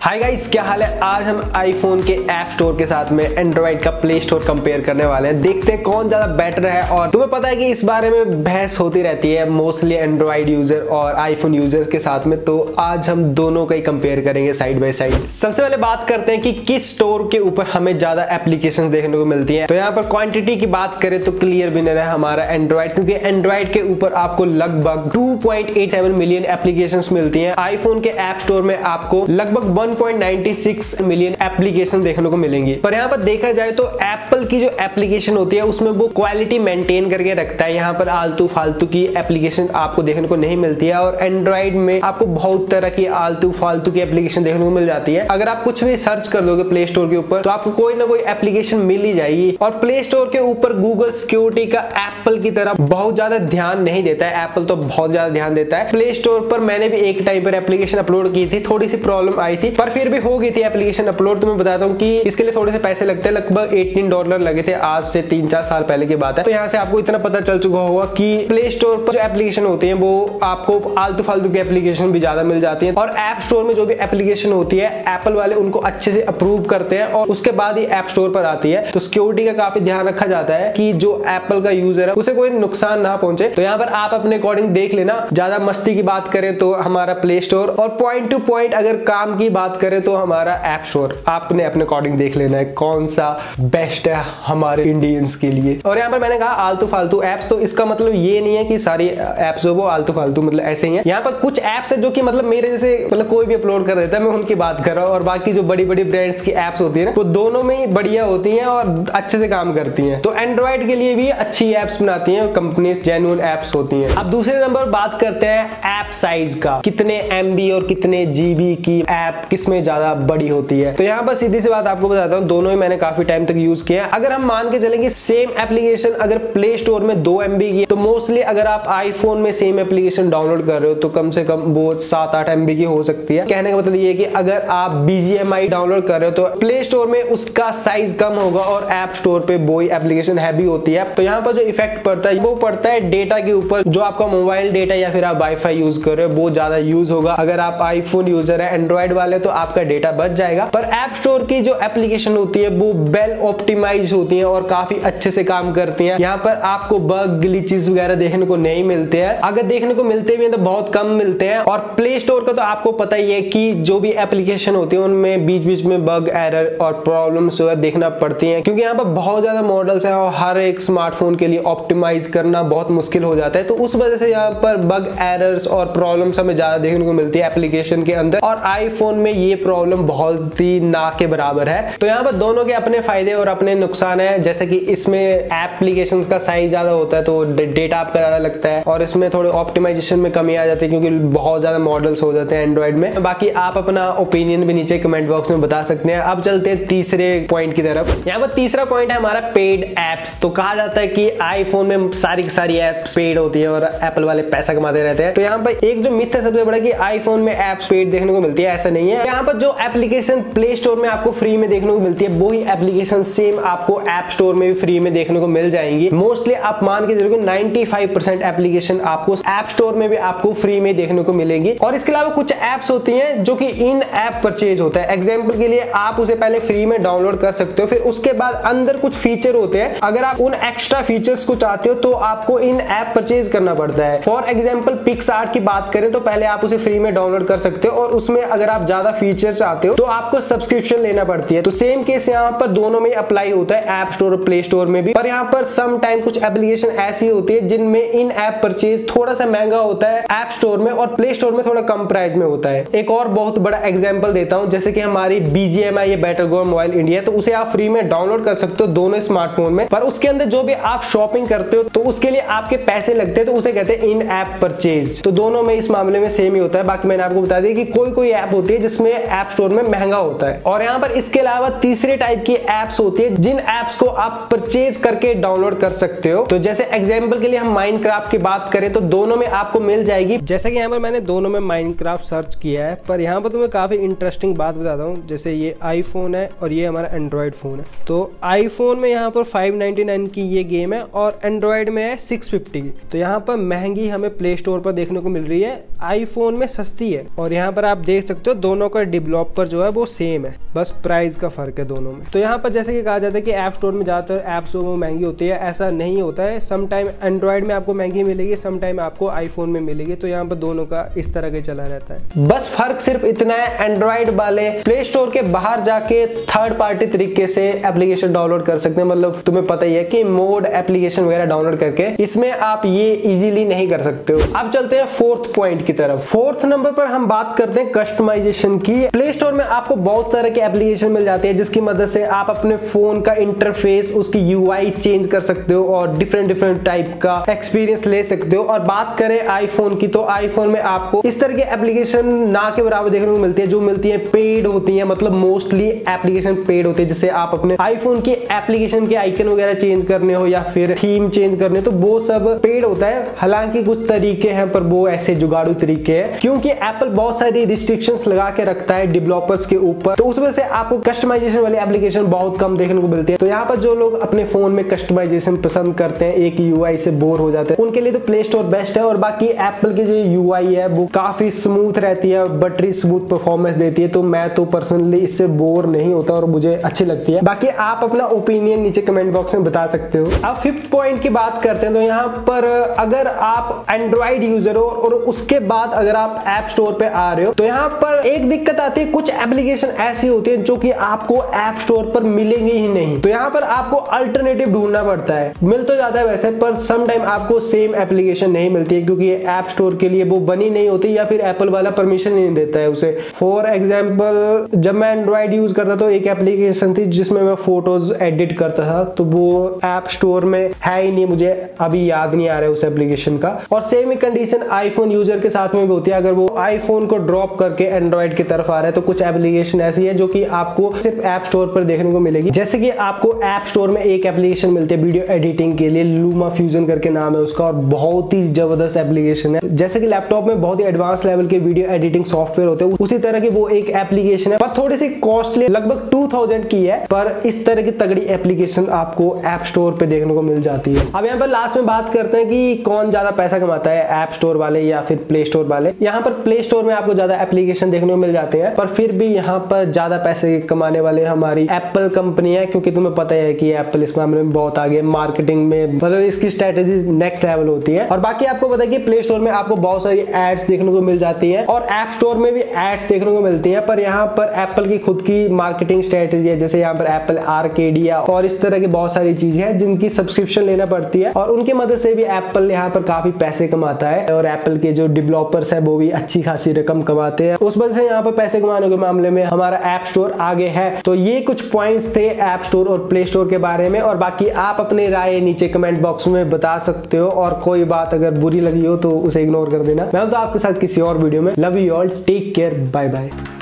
Hi guys, क्या हाल है। आज हम आईफोन के ऐप स्टोर के साथ में एंड्रॉइड का प्ले स्टोर कंपेयर करने वाले हैं। देखते हैं कौन ज्यादा बेटर है। और तुम्हें पता है कि इस बारे में बहस होती रहती है मोस्टली एंड्रॉइड यूजर और आईफोन यूजर के साथ में। तो आज हम दोनों का ही कंपेयर करेंगे साइड बाय साइड। सबसे पहले बात करते हैं कि किस स्टोर के ऊपर हमें ज्यादा एप्लीकेशन देखने को मिलती है। तो यहाँ पर क्वांटिटी की बात करें तो क्लियर विनर है हमारा एंड्रॉइड, क्योंकि एंड्रॉइड के ऊपर आपको लगभग 2.87 मिलियन एप्लीकेशन मिलती है। आईफोन के ऐप स्टोर में आपको लगभग 1.96 मिलियन एप्लीकेशन देखने को मिलेंगी। पर यहाँ पर देखा जाए तो एप्पल की जो एप्लीकेशन होती है उसमें वो क्वालिटी मेंटेन करके रखता है। यहाँ पर आलतू फालतू की एप्लीकेशन आपको देखने को नहीं मिलती है। और एंड्रॉइड में आपको बहुत तरह की आलतू फालतू की एप्लीकेशन देखने को मिल जाती है। अगर आप कुछ भी सर्च कर दोगे प्ले स्टोर के ऊपर तो आपको कोई ना कोई एप्लीकेशन मिल ही जाएगी। और प्ले स्टोर के ऊपर गूगल सिक्योरिटी का एप्पल की तरह बहुत ज्यादा ध्यान नहीं देता है। एप्पल तो बहुत ज्यादा ध्यान देता है। प्ले स्टोर पर मैंने भी एक टाइम पर एप्लीकेशन अपलोड की थी, थोड़ी सी प्रॉब्लम आई थी, पर फिर भी हो गई थी एप्लीकेशन अपलोड। तो मैं बताता हूँ कि इसके लिए थोड़े से पैसे लगते हैं, लगभग $18 लगे थे। आज से 3-4 साल पहले की बात है। तो यहाँ से आपको इतना पता चल चुका होगा कि प्ले स्टोर पर जो एप्लीकेशन होती है वो आपको आलतू फालतू की एप्लीकेशन भी ज्यादा मिल जाती है। और ऐप स्टोर में जो भी एप्लीकेशन होती है एप्पल वाले उनको अच्छे से अप्रूव करते हैं और उसके बाद ही ऐप स्टोर पर आती है। तो सिक्योरिटी का काफी ध्यान रखा जाता है कि जो एप्पल का यूजर है उसे कोई नुकसान ना पहुंचे। तो यहाँ पर आप अपने अकॉर्डिंग देख लेना। ज्यादा मस्ती की बात करें तो हमारा प्ले स्टोर, और पॉइंट टू पॉइंट अगर काम की बात करें तो हमारा ऐप स्टोर। आपने अपने अकॉर्डिंग देख लेना है कौन सा बेस्ट है हमारे इंडियंस के लिए। और यहाँ पर मैंने कहा आलतू फालतू एप्स, तो इसका मतलब ये नहीं है कि सारी एप्स वो आलतू फालतू, मतलब ऐसे ही है। यहाँ पर कुछ एप्स है जो कि मतलब मेरे जैसे मतलब कोई भी अपलोड कर देता है, मैं उनकी बात कर रहा हूँ। और बाकी जो बड़ी बड़ी ब्रांड्स की एप्स होती है ना वो दोनों में ही बढ़िया होती है और अच्छे से काम करती है। तो एंड्रॉइड के लिए भी अच्छी एप्स बनाती है कंपनी, जेन्युइन एप्स होती है। अब दूसरे नंबर बात करते हैं ऐप साइज का, कितने MB और कितने GB की ऐप किसमें ज्यादा बड़ी होती है। तो यहाँ पर सीधी सी बात आपको बताता हूँ, दोनों ही मैंने काफी टाइम तक यूज किया है। अगर हम मान के चलेंगे सेम एप्लीकेशन अगर प्ले स्टोर में 2 MB की, तो मोस्टली अगर आप आईफोन में सेम एप्लीकेशन डाउनलोड कर रहे हो तो कम से कम वो 7-8 MB की हो सकती है। कहने का मतलब ये है कि अगर आप BGMI डाउनलोड कर रहे हो तो प्ले स्टोर में उसका साइज कम होगा और ऐप स्टोर पे वो एप्लीकेशन हैवी होती है। तो यहाँ पर जो इफेक्ट पड़ता है वो पड़ता है डेटा के ऊपर। जो आपका मोबाइल डेटा या फिर आप वाईफाई यूज कर रहे हो वो ज्यादा यूज होगा। अगर आप आईफोन यूजर है, एंड्रॉइड वाले, तो आपका डेटा बच जाएगा। पर ऐप स्टोर की जो एप्लीकेशन होती है वो वेल ऑप्टिमाइज होती है और काफी अच्छे से काम करती हैं। यहाँ पर आपको बग ग्लिचेस वगैरह देखने को नहीं मिलते हैं। अगर देखने को मिलते भी हैं तो बहुत कम मिलते हैं। और प्ले स्टोर का तो आपको पता ही है कि जो भी एप्लीकेशन होती है उनमें बीच बीच में बग, एरर और प्रॉब्लम्स देखना पड़ती हैं, क्योंकि यहाँ पर बहुत ज्यादा मॉडल्स हैं और हर एक स्मार्टफोन के लिए ऑप्टिमाइज करना बहुत मुश्किल हो जाता है। तो उस वजह से यहाँ पर बग, एरर्स और प्रॉब्लम्स हमें ज्यादा देखने को मिलती है एप्लीकेशन के अंदर। और आईफोन में ये प्रॉब्लम बहुत ही ना के बराबर है। तो यहाँ पर दोनों के अपने फायदे और अपने नुकसान है। जैसे कि इसमें एप्लीकेशन का साइज ज्यादा होता है तो डेटा आपका ज्यादा लगता है, और इसमें थोड़े ऑप्टिमाइजेशन में कमी आ जाती है क्योंकि बहुत ज्यादा मॉडल्स हो जाते हैं एंड्रॉइड में। बाकी आप अपना ओपिनियन भी नीचे कमेंट बॉक्स में बता सकते हैं। अब चलते हैं तीसरे पॉइंट की तरफ। यहाँ पर तीसरा पॉइंट है हमारा पेड एप्स। तो कहा जाता है कि आईफोन में सारी की सारी एप्स पेड होती है और एप्पल वाले पैसा कमाते रहते हैं। तो यहाँ पर एक जो मिथ है सबसे बड़ा कि आईफोन में एप्स पेड देखने को मिलती है, ऐसा नहीं है। यहाँ पर जो एप्लीकेशन प्ले स्टोर में आपको फ्री में देखने को मिलती है वही एप्लीकेशन सेम आपको ऐप स्टोर में भी फ्री में देखने को मिल जाएंगी। मोस्टली आप मान के चलोगे 95% एप्लीकेशन आपको ऐप स्टोर में भी आपको फ्री में देखने को मिलेंगी। और इसके अलावा कुछ एप्स होती हैं जो कि इन ऐप परचेज होता है। एग्जांपल के लिए आप उसे पहले फ्री में डाउनलोड कर सकते हो, फिर उसके बाद अंदर कुछ फीचर होते हैं। अगर आप उन एक्स्ट्रा फीचर्स को चाहते हो तो आपको इन ऐप परचेज करना पड़ता है। फॉर एग्जाम्पल पिक्सआर्ट की बात करें तो पहले आप उसे फ्री में डाउनलोड कर सकते हो और उसमें अगर आप ज्यादा फीचर चाहते हो तो आपको सब्सक्रिप्शन लेना पड़ती है। तो सेम केस यहाँ पर दोनों में अप्लाई होता है, ऐप स्टोर और प्ले स्टोर में भी। पर यहाँ पर सम टाइम कुछ एप्लीकेशन ऐसी होती है जिनमें इन ऐप परचेज थोड़ा सा महंगा होता है ऐप स्टोर में, और प्ले स्टोर में थोड़ा कम प्राइस में होता है। एक और बहुत बड़ा एग्जांपल देता हूं, जैसे कि हमारी BGMI ये बैटलग्राउंड मोबाइल इंडिया, तो उसे आप फ्री में डाउनलोड कर सकते हो दोनों स्मार्टफोन में। पर उसके अंदर जो भी आप शॉपिंग करते हो तो उसके लिए आपके पैसे लगते हैं, तो उसे कहते हैं इन ऐप परचेज। तो दोनों में इस मामले में सेम ही होता है। बाकी मैंने आपको बता दिया कि कोई कोई ऐप होती है जिसमें ऐप स्टोर में महंगा होता है। और यहाँ पर इसके अलावा तीसरे टाइप की एप्स होती है जिन एप्स को आप परचेज करके डाउनलोड कर सकते हो। तो जैसे एग्जांपल के लिए हम माइनक्राफ्ट की बात करें तो दोनों में आपको मिल जाएगी। जैसे कि यहाँ पर मैंने दोनों में माइनक्राफ्ट सर्च किया है, पर यहाँ पर तुम्हें काफी इंटरेस्टिंग बात बताता हूँ। जैसे ये आईफोन है और ये हमारा एंड्रॉइड फोन है। तो आईफोन में यहाँ पर 599 की ये गेम है और एंड्रॉइड में है 650 की। तो यहाँ पर महंगी हमें प्ले स्टोर पर देखने को मिल रही है, आईफोन में सस्ती है। और यहाँ पर आप देख सकते हो दोनों पर डेवलपर जो है वो सेम है, बस प्राइस का फर्क है दोनों में। तो यहाँ पर जैसे कि कहा जाता है कि ऐप स्टोर में ज़्यादातर ऐप्स वो महंगी होती है, ऐसा नहीं होता है। सम टाइम एंड्रॉइड में आपको महंगी मिलेगी, सम टाइम आपको आईफोन में मिलेगी। तो यहाँ पर दोनों का इस तरह का चला रहता है। बस फर्क सिर्फ इतना है, एंड्रॉइड वाले प्ले स्टोर के बाहर जाके थर्ड पार्टी तरीके से एप्लीकेशन डाउनलोड कर सकते हैं। मतलब तुम्हें पता ही है कि मोड एप्लीकेशन वगैरह डाउनलोड करके, इसमें आप ये इजीली नहीं कर सकते हो। अब चलते हैं फोर्थ पॉइंट की तरफ। फोर्थ नंबर पर हम बात करते हैं कस्टमाइजेशन की। प्ले स्टोर में आपको बहुत तरह के एप्लीकेशन मिल जाती है जिसकी मदद से आप अपने फोन का इंटरफेस, उसकी यूआई चेंज कर सकते हो और डिफरेंट टाइप का एक्सपीरियंस ले सकते हो। और बात करें आईफोन की, तो आईफोन में आपको इस तरह की एप्लीकेशन ना के बराबर देखने को मिलती है, जो मिलती है पेड होती है। मतलब मोस्टली एप्लीकेशन पेड होती है, जिससे आप अपने आईफोन की एप्लीकेशन के आइकन वगैरह चेंज करने हो या फिर थीम चेंज करने, तो वो सब पेड होता है। हालांकि कुछ तरीके हैं पर वो ऐसे जुगाड़ू तरीके हैं, क्योंकि एप्पल बहुत सारी रिस्ट्रिक्शंस लगा के रखता है डेवलपर्स के ऊपर, तो उस वजह से आपको कस्टमाइजेशन वाली एप्लीकेशन बहुत कम देखने को मिलती है। तो यहाँ पर जो लोग अपने फोन में कस्टमाइजेशन पसंद करते हैं, एक यूआई से बोर हो जाते हैं, उनके लिए तो प्ले स्टोर बेस्ट है। और बाकी एप्पल की जो यूआई है वो काफी स्मूथ रहती है, बटरी स्मूथ परफॉर्मेंस देती है। तो मैं तो पर्सनली इससे बोर नहीं होता और मुझे अच्छी लगती है। बाकी आप अपना ओपिनियन नीचे कमेंट बॉक्स में बता सकते हो। अब फिफ्थ पॉइंट की बात करते हैं। तो यहाँ पर अगर आप एंड्रॉइड यूजर हो और उसके बाद अगर आप ऐप स्टोर पे आ रहे हो, तो यहाँ पर एक दिक्कत आती है, कुछ एप्लीकेशन ऐसी होती है जो कि आपको ऐप स्टोर पर मिलेंगी ही नहीं। तो यहाँ पर आपको अल्टरनेटिव ढूंढना पड़ता है। मिल तो जाता है वैसे, पर सम टाइम आपको सेम एप्लीकेशन नहीं मिलती है, क्योंकि ऐप स्टोर के लिए वो बनी नहीं होती या फिर एप्पल वाला परमिशन नहीं देता है उसे। फॉर एग्जाम्पल, जब मैं एंड्रॉइड यूज करता तो एक एप्लीकेशन थी जिसमें मैं फोटोज एडिट करता था, तो वो ऐप स्टोर में है ही नहीं, मुझे अभी याद नहीं आ रहा है उस एप्लीकेशन का। और सेम ही कंडीशन आईफोन यूजर के साथ में भी होती है। अगर वो आईफोन को ड्रॉप करके एंड्रॉइड की तरफ आ रहा है, तो कुछ एप्लीकेशन ऐसी है जो कि आपको सिर्फ ऐप स्टोर पर देखने को मिलेगी। जैसे कि आपको ऐप स्टोर में एक एप्लीकेशन मिलती है वीडियो एडिटिंग के लिए, लूमा फ्यूजन करके नाम है उसका, और बहुत ही जबरदस्त एप्लीकेशन है। जैसे कि लैपटॉप में बहुत ही एडवांस लेवल के वीडियो एडिटिंग सॉफ्टवेयर होते हैं, उसी तरह की वो एक एप्लीकेशन है, पर थोड़ी सी कॉस्टली, लगभग 2000 की है। पर इस तरह की तगड़ी एप्लीकेशन आपको ऐप स्टोर पे देखने को मिल जाती है। अब यहाँ पर लास्ट में बात करते हैं कि कौन ज्यादा पैसा कमाता है, ऐप स्टोर वाले या फिर प्ले स्टोर वाले। यहाँ पर प्ले स्टोर में आपको ज्यादा एप्लीकेशन देखने को मिल जाते हैं, पर फिर भी यहाँ पर ज्यादा पैसे कमाने वाले हमारी एप्पल कंपनी है, क्योंकि तुम्हें पता है कि एप्पल इस मामले में बहुत आगे, मार्केटिंग में मतलब इसकी स्ट्रेटेजी नेक्स्ट लेवल होती है। और बाकी आपको पता है कि प्ले स्टोर में आपको बहुत सारी एड्स देखने को मिल जाती है और ऐप स्टोर में भी एड्स देखने को मिलती है, पर यहाँ पर एप्पल की खुद की मार्केटिंग स्ट्रेटेजी है। जैसे यहाँ पर एप्पल आर्केडिया और इस तरह की बहुत सारी चीजें हैं जिनकी सब्सक्रिप्शन लेना पड़ती है, और उनकी मदद से भी एप्पल यहाँ पर काफी पैसे कमाता है। और एप्पल के जो डेवलपर्स है वो भी अच्छी खासी रकम कमाते हैं। उस वजह से यहाँ पर पैसे कमाने के मामले में हमारा ऐप स्टोर आगे है। तो ये कुछ पॉइंट्स थे ऐप स्टोर और प्ले स्टोर के बारे में, और बाकी आप अपनी राय नीचे कमेंट बॉक्स में बता सकते हो। और कोई बात अगर बुरी लगी हो तो उसे इग्नोर कर देना। मैं तो आपके साथ किसी और वीडियो में। Love you all, take care, bye bye.